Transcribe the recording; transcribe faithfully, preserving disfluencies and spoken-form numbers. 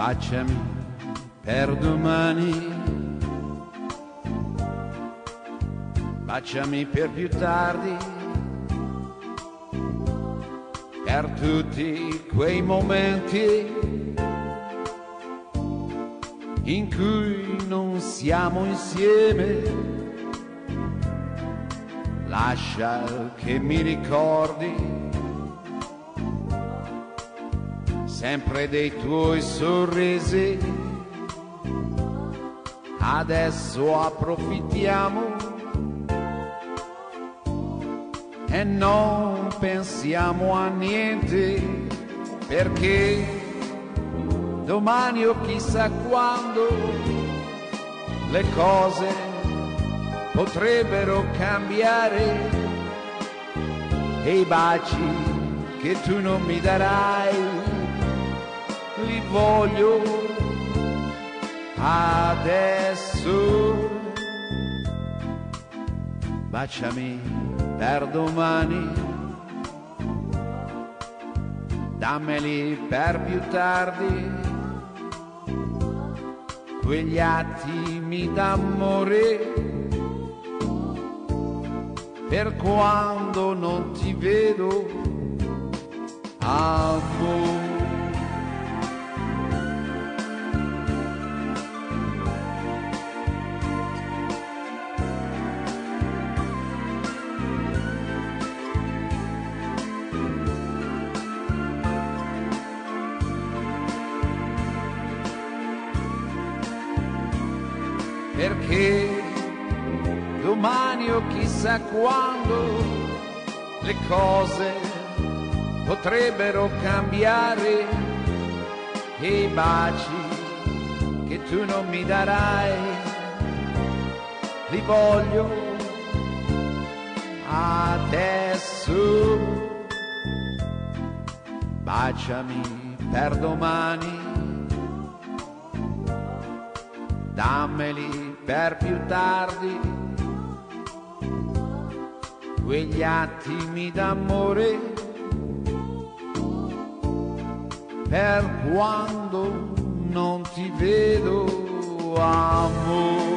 baciami per domani, baciami per più tardi, per tutti quei momenti in cui non siamo insieme. Lascia che mi ricordi sempre dei tuoi sorrisi. Adesso approfittiamo e non pensiamo a niente, perché domani o chissà quando le cose potrebbero cambiare e i baci che tu non mi darai li voglio adesso. Baciami per domani, dammeli per più tardi, quegli attimi d'amore per quando non ti vedo, amore. Perché domani o chissà quando le cose potrebbero cambiare e i baci che tu non mi darai li voglio adesso. Baciami per domani, dammeli per più tardi, quegli attimi d'amore per quando non ti vedo, amore.